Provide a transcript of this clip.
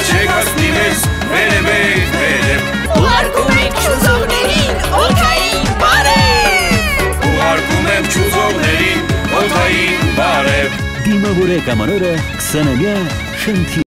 Եկեք հասնի մեզ, վերև, վերև Ուղարկում ենք չուզողներին օդային բարև Ուղարկում եմ չուզողներին օդային բարև Դիմավորեք ամանորը 20-ամյա շնթի